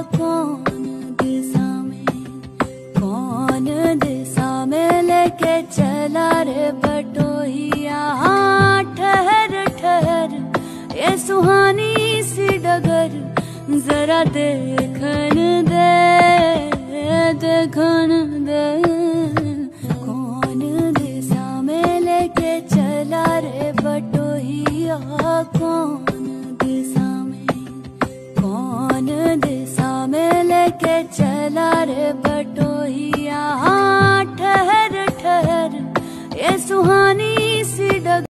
कौन दिशा में लेके चला रे बटोहिया। हाँ ठहर ठहर ये सुहानी सी डगर जरा देखन दे देखन दे। कौन दिशा में लेके चला रे बटोहिया। कौन दिशा में लेके चला रे बटोहिया। हाँ ठहर ठहर ये सुहानी